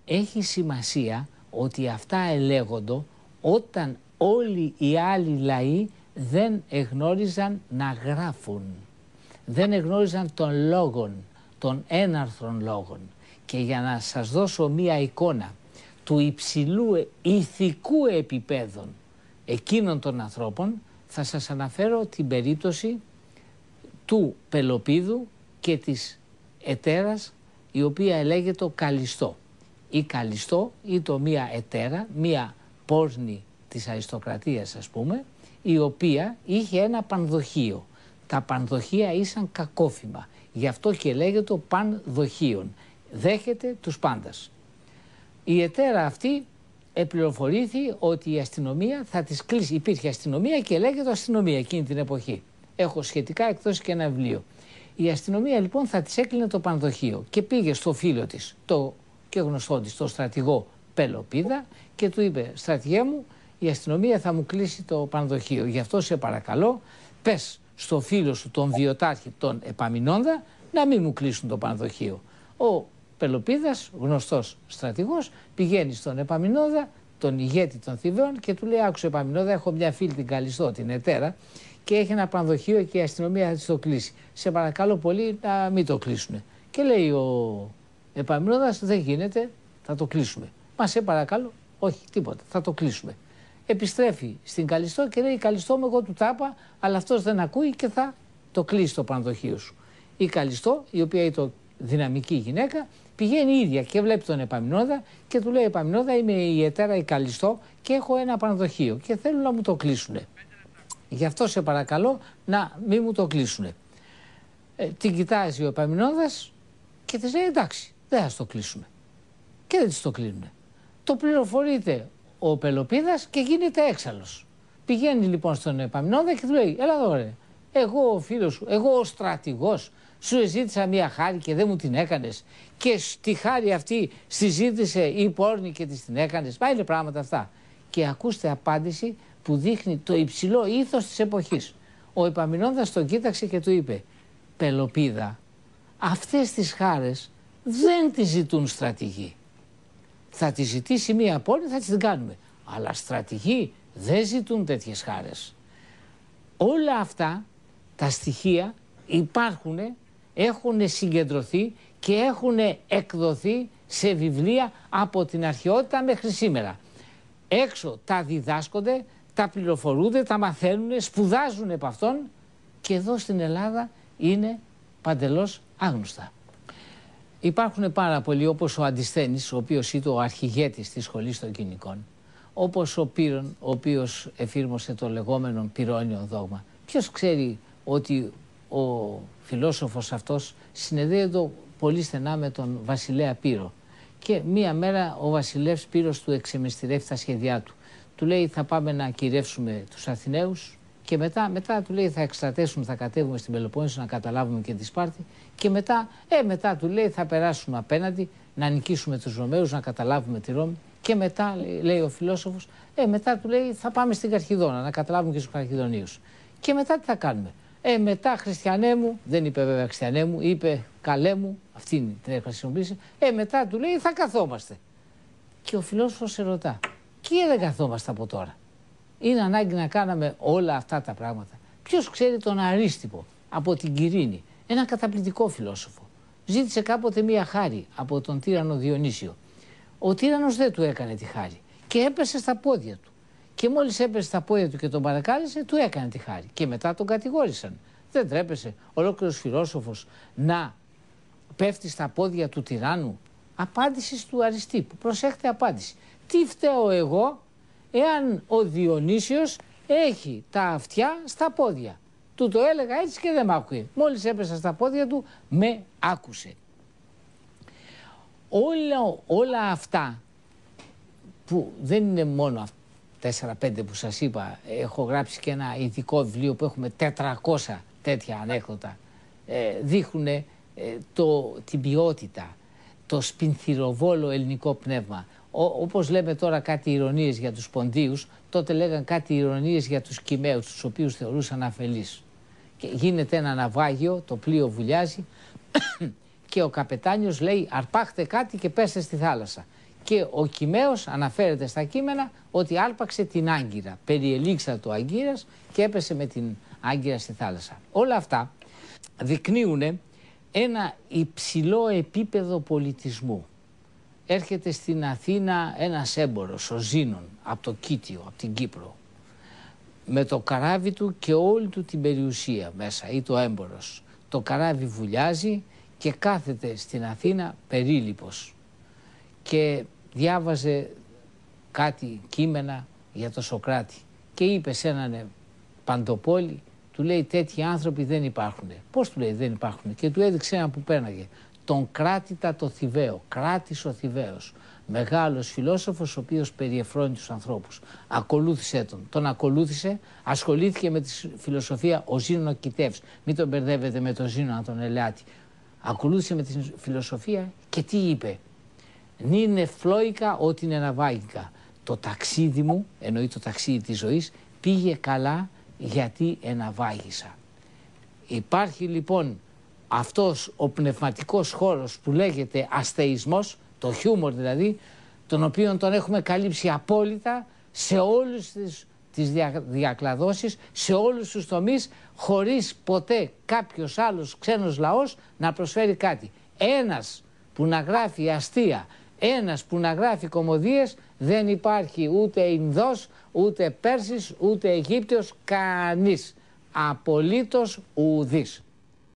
έχει σημασία ότι αυτά ελέγονται όταν όλοι οι άλλοι λαοί δεν εγνώριζαν να γράφουν. Δεν εγνώριζαν των λόγων, των έναρθρων λόγων. Και για να σας δώσω μία εικόνα του υψηλού ηθικού επίπεδου εκείνων των ανθρώπων, θα σας αναφέρω την περίπτωση του Πελοπίδου και της ετέρας, η οποία λέγεται Καλιστό. Η Καλιστό ήταν μία ετέρα, μία πόρνη της αριστοκρατίας, ας πούμε, η οποία είχε ένα πανδοχείο. Τα πανδοχεία ήσαν κακόφημα, γι' αυτό και λέγεται πανδοχείον. Δέχεται τους πάντας. Η ετέρα αυτή επληροφορήθη ότι η αστυνομία θα τις κλείσει. Υπήρχε αστυνομία και λέγεται αστυνομία εκείνη την εποχή. Έχω σχετικά εκδώσει και ένα βιβλίο. Η αστυνομία λοιπόν θα της έκλεινε το πανδοχείο και πήγε στο φίλο της, το και γνωστό της, το στρατηγό Πελοπίδα, και του είπε: στρατηγέ μου, η αστυνομία θα μου κλείσει το πανδοχείο. Γι' αυτό σε παρακαλώ, πες στο φίλο σου, τον Βιωτάρχη, τον Επαμεινώνδα, να μην μου κλείσουν το πανδοχείο. Ο Πελοπίδας, γνωστός στρατηγός, πηγαίνει στον Επαμεινώνδα, τον ηγέτη των Θηβαίων, και του λέει: άκουσε Επαμεινώνδα, έχω μια φίλη την Καλιστό, την ετέρα, και έχει ένα πανδοχείο και η αστυνομία θα της το κλείσει. Σε παρακαλώ πολύ να μην το κλείσουν. Και λέει ο Επαμεινώνδας: δεν γίνεται, θα το κλείσουμε. Μα σε παρακαλώ, όχι τίποτα, θα το κλείσουμε. Επιστρέφει στην Καλιστό και λέει: Καλιστό μου, εγώ του τάπα, αλλά αυτός δεν ακούει και θα το κλείσει το πανδοχείο σου. Η Καλιστό, η οποία ήταν δυναμική γυναίκα, πηγαίνει ίδια και βλέπει τον Επαμεινώνδα και του λέει: Επαμεινώνδα, είμαι η ετέρα η Καλιστό και έχω ένα πανδοχείο και θέλω να μου το κλείσουνε. Γι' αυτό σε παρακαλώ να μην μου το κλείσουνε. Την κοιτάζει ο Επαμεινώνδας και της λέει: εντάξει, δεν θα το κλείσουμε. Και δεν της το κλείνουνε. Το πληροφορείται ο Πελοπίδας και γίνεται έξαλλος. Πηγαίνει λοιπόν στον Επαμεινώνδα και του λέει: έλα εδώ ρε, εγώ ο φίλος σου, εγώ ο στρατηγός, σου ζήτησα μια χάρη και δεν μου την έκανες, και στη χάρη αυτή στη ζήτησε η πόρνη και της την έκανες. Μα είναι πράγματα αυτά. Και ακούστε απάντηση που δείχνει το υψηλό ήθος της εποχής. Ο Επαμεινώνδας τον κοίταξε και του είπε: Πελοπίδα, αυτές τις χάρες δεν τις ζητούν στρατηγοί. Θα τη ζητήσει μία πόρνη, θα την κάνουμε. Αλλά στρατηγοί δεν ζητούν τέτοιες χάρες. Όλα αυτά τα στοιχεία υπάρχουν, έχουν συγκεντρωθεί και έχουν εκδοθεί σε βιβλία από την αρχαιότητα μέχρι σήμερα. Έξω τα διδάσκονται, τα πληροφορούνται, τα μαθαίνουν, σπουδάζουν επ' αυτών, και εδώ στην Ελλάδα είναι παντελώς άγνωστα. Υπάρχουν πάρα πολλοί, όπως ο Αντισθένης, ο οποίος ήταν ο αρχηγέτης της σχολής των κοινικών, όπως ο Πύρων, ο οποίος εφήρμοσε το λεγόμενο πυρώνιο δόγμα. Ποιος ξέρει ότι ο φιλόσοφος αυτός συνεδέεται πολύ στενά με τον βασιλέα Πύρο, και μία μέρα ο βασιλεύς Πύρος του εξεμεστηρεύει τα σχέδιά του. Του λέει: θα πάμε να κυριεύσουμε τους Αθηναίους, και μετά του λέει: θα εκστρατεύσουμε, θα κατέβουμε στην Πελοπόννησο να καταλάβουμε και τη Σπάρτη, και μετά του λέει: θα περάσουμε απέναντι να νικήσουμε τους Ρωμαίους, να καταλάβουμε τη Ρώμη, και μετά, λέει ο φιλόσοφος, μετά του λέει: θα πάμε στην Καρχιδόνα να καταλάβουμε και τους Καρχιδονίους. Και μετά τι θα κάνουμε? Μετά, χριστιανέ μου, δεν είπε βέβαια χριστιανέ μου, είπε καλέ μου, αυτή την χρησιμοποίησε. Μετά του λέει: θα καθόμαστε. Και ο φιλόσοφος σε ρωτά: και δεν καθόμαστε από τώρα? Είναι ανάγκη να κάναμε όλα αυτά τα πράγματα? Ποιος ξέρει τον Αρίστιπο από την Κυρίνη, ένα καταπληκτικό φιλόσοφο? Ζήτησε κάποτε μία χάρη από τον τύραννο Διονύσιο. Ο τύραννος δεν του έκανε τη χάρη και έπεσε στα πόδια του. Και μόλις έπεσε στα πόδια του και τον παρακάλεσε, του έκανε τη χάρη. Και μετά τον κατηγόρησαν. Δεν τρέπεσε ολόκληρος φιλόσοφος να πέφτει στα πόδια του τυράννου? Απάντηση του Αριστίπου. Προσέχτε απάντηση. Τι φταίω εγώ εάν ο Διονύσιος έχει τα αυτιά στα πόδια? Του το έλεγα έτσι και δεν μ' άκουε. Μόλις έπεσα στα πόδια του, με άκουσε. Όλα αυτά που δεν είναι μόνο 4-5 που σας είπα, έχω γράψει και ένα ειδικό βιβλίο που έχουμε 400 τέτοια ανέκδοτα, δείχνουν την ποιότητα, το σπινθυροβόλο ελληνικό πνεύμα. Όπως λέμε τώρα κάτι ηρωνίες για τους Ποντίους, τότε λέγαν κάτι ηρωνίες για τους Κυμαίους, τους οποίους θεωρούσαν αφελείς. Και γίνεται ένα ναυάγιο, το πλοίο βουλιάζει και ο καπετάνιος λέει: αρπάχτε κάτι και πέστε στη θάλασσα. Και ο Κυμαίος αναφέρεται στα κείμενα ότι άρπαξε την Άγκυρα. Περιελήξα το Αγκύρας και έπεσε με την Άγκυρα στη θάλασσα. Όλα αυτά δεικνύουν ένα υψηλό επίπεδο πολιτισμού. Έρχεται στην Αθήνα ένας έμπορος, ο Ζήνων, από το Κίτιο, από την Κύπρο, με το καράβι του και όλη του την περιουσία μέσα, ή το έμπορος. Το καράβι βουλιάζει και κάθεται στην Αθήνα περίληπος και διάβαζε κάτι κείμενα για το Σωκράτη και είπε σε έναν παντοπόλη, του λέει τέτοιοι άνθρωποι δεν υπάρχουν. Πώς του λέει δεν υπάρχουν? Και του έδειξε ένα που πέρναγε. Τον Κράτητα το Θηβαίο, Κράτης ο Θηβαίος, μεγάλος φιλόσοφος ο οποίος περιεφρώνει τους ανθρώπους. Ακολούθησε τον. Τον ακολούθησε, ασχολήθηκε με τη φιλοσοφία ο Ζήνων ο Κιτεύς. Μην τον μπερδεύετε με τον Ζήνων τον Ελεάτη. Ακολούθησε με τη φιλοσοφία και τι είπε? Νίνε φλόικα ότι είναι ναυάγικα. Το ταξίδι μου, εννοεί το ταξίδι της ζωής, πήγε καλά γιατί εναβάγησα. Υπάρχει λοιπόν αυτός ο πνευματικός χώρος που λέγεται αστεϊσμός, το χιούμορ δηλαδή, τον οποίο τον έχουμε καλύψει απόλυτα σε όλους τις διακλαδώσεις, σε όλους τους τομείς, χωρίς ποτέ κάποιος άλλος ξένος λαός να προσφέρει κάτι. Ένας που να γράφει αστεία, ένας που να γράφει κωμωδίες, δεν υπάρχει ούτε Ινδός, ούτε Πέρσης, ούτε Αιγύπτιος, κανείς. Απολύτως ουδής.